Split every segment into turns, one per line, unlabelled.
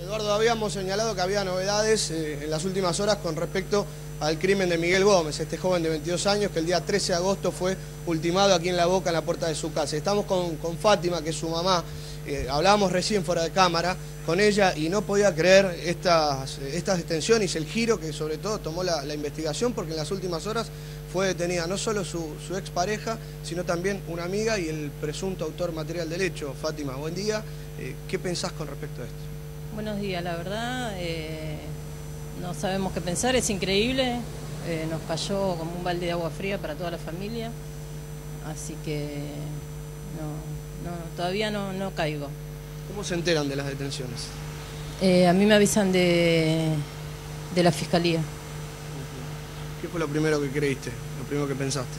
Eduardo, habíamos señalado que había novedades en las últimas horas con respecto al crimen de Miguel Gómez, este joven de 22 años que el día 13 de agosto fue ultimado aquí en La Boca, en la puerta de su casa. Estamos con Fátima, que es su mamá. Hablábamos recién fuera de cámara con ella y no podía creer estas detenciones y el giro que sobre todo tomó la investigación, porque en las últimas horas fue detenida no solo su expareja, sino también una amiga y el presunto autor material del hecho. Fátima, buen día. ¿Qué pensás con respecto a esto?
Buenos días, la verdad no sabemos qué pensar, es increíble, nos cayó como un balde de agua fría para toda la familia, así que todavía no caigo.
¿Cómo se enteran de las detenciones?
A mí me avisan de la fiscalía.
¿Qué fue lo primero que creíste, lo primero que pensaste?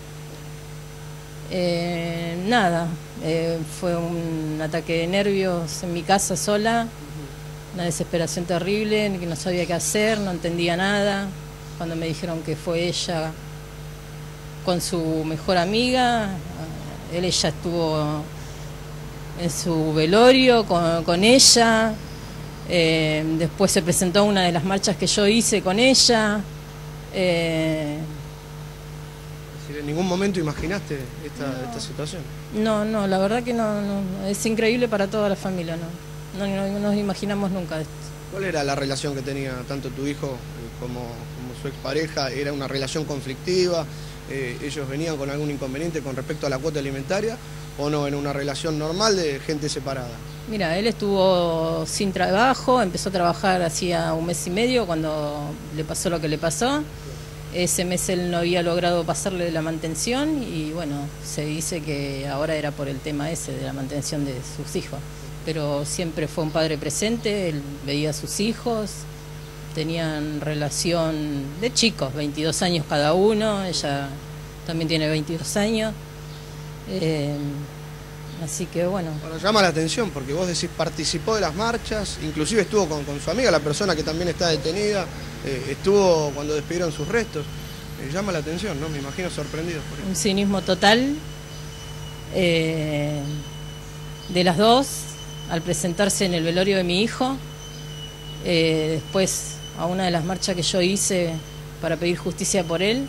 Nada, fue un ataque de nervios en mi casa sola, una desesperación terrible, que no sabía qué hacer, no entendía nada. Cuando me dijeron que fue ella con su mejor amiga, ella estuvo en su velorio con ella, después se presentó una de las marchas que yo hice con ella.
¿En ningún momento imaginaste esta situación?
No, la verdad que no, es increíble para toda la familia, no nos imaginamos nunca esto.
¿Cuál era la relación que tenía tanto tu hijo como su expareja? ¿Era una relación conflictiva? ¿Ellos venían con algún inconveniente con respecto a la cuota alimentaria o no? ¿En una relación normal de gente separada?
Mira, él estuvo sin trabajo, empezó a trabajar hacía un mes y medio cuando le pasó lo que le pasó. Ese mes él no había logrado pasarle la mantención y bueno, se dice que ahora era por el tema ese de la mantención de sus hijos. Pero siempre fue un padre presente, él veía a sus hijos, tenían relación de chicos, 22 años cada uno, ella también tiene 22 años. Así que bueno.
Bueno, llama la atención porque vos decís participó de las marchas, inclusive estuvo con su amiga, la persona que también está detenida, estuvo cuando despidieron sus restos. Llama la atención, ¿no? Me imagino sorprendidos por eso.
Un cinismo total de las dos al presentarse en el velorio de mi hijo, después a una de las marchas que yo hice para pedir justicia por él,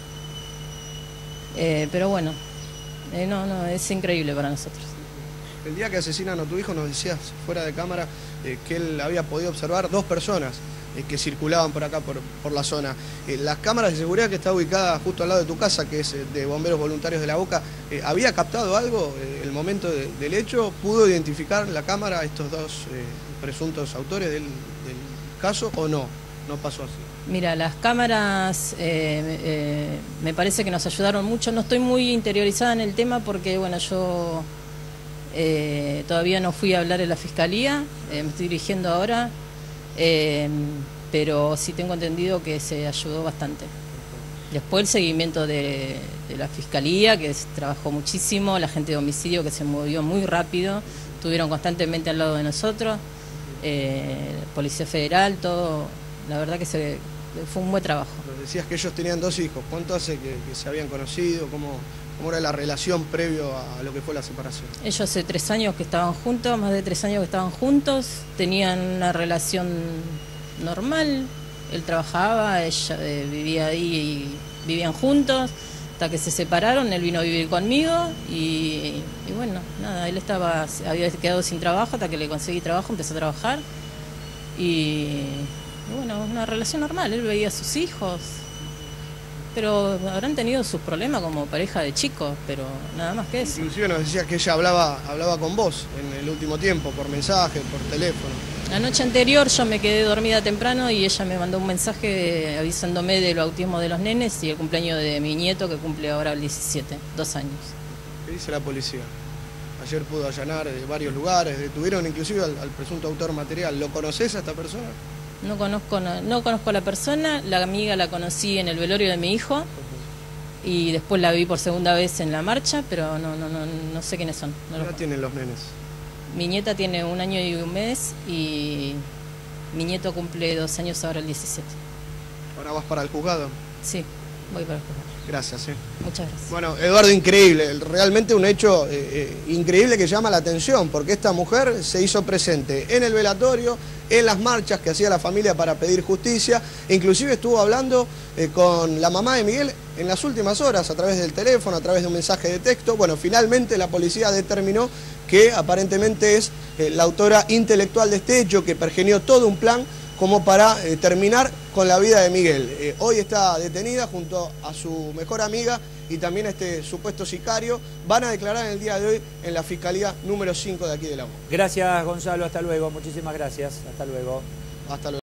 pero bueno, es increíble para nosotros.
El día que asesinan a tu hijo nos decías fuera de cámara que él había podido observar dos personas que circulaban por acá, por la zona. Las cámaras de seguridad que está ubicada justo al lado de tu casa, que es de Bomberos Voluntarios de La Boca, ¿había captado algo el momento del hecho? ¿Pudo identificar la cámara a estos dos presuntos autores del caso o no? No pasó así.
Mira, las cámaras me parece que nos ayudaron mucho. No estoy muy interiorizada en el tema porque, bueno, yo todavía no fui a hablar en la fiscalía, me estoy dirigiendo ahora, pero sí tengo entendido que se ayudó bastante. Después el seguimiento de la fiscalía, que trabajó muchísimo, la gente de homicidio que se movió muy rápido, estuvieron constantemente al lado de nosotros, Policía Federal, todo, la verdad que fue un buen trabajo.
Decías que ellos tenían dos hijos, ¿cuánto hace que se habían conocido? ¿Cómo era la relación previo a lo que fue la separación?
Ellos hace 3 años que estaban juntos, más de 3 años que estaban juntos, tenían una relación normal, él trabajaba, ella vivía ahí y vivían juntos, hasta que se separaron, él vino a vivir conmigo y bueno, nada, él había quedado sin trabajo hasta que le conseguí trabajo, empezó a trabajar y bueno, una relación normal, él veía a sus hijos. Pero habrán tenido sus problemas como pareja de chicos, pero nada más que eso.
Inclusive nos decía que ella hablaba con vos en el último tiempo, por mensaje, por teléfono.
La noche anterior yo me quedé dormida temprano y ella me mandó un mensaje avisándome del bautismo de los nenes y el cumpleaños de mi nieto que cumple ahora el 17, 2 años.
¿Qué dice la policía? Ayer pudo allanar varios lugares, detuvieron inclusive al presunto autor material. ¿Lo conoces a esta persona?
No conozco a la persona, la amiga la conocí en el velorio de mi hijo y después la vi por segunda vez en la marcha, pero no sé quiénes son.
¿Qué edad tienen los nenes?
Mi nieta tiene 1 año y 1 mes y mi nieto cumple 2 años ahora el 17.
¿Ahora vas para el juzgado?
Sí, voy para el juzgado.
Gracias.
Muchas gracias.
Bueno, Eduardo, increíble, realmente un hecho increíble que llama la atención, porque esta mujer se hizo presente en el velatorio, en las marchas que hacía la familia para pedir justicia, inclusive estuvo hablando con la mamá de Miguel en las últimas horas, a través del teléfono, a través de un mensaje de texto. Bueno, finalmente la policía determinó que aparentemente es la autora intelectual de este hecho, que pergenió todo un plan como para terminar con la vida de Miguel. Hoy está detenida junto a su mejor amiga y también a este supuesto sicario. Van a declarar en el día de hoy en la Fiscalía número 5 de aquí de La Boca.
Gracias, Gonzalo. Hasta luego. Muchísimas gracias. Hasta luego.
Hasta luego.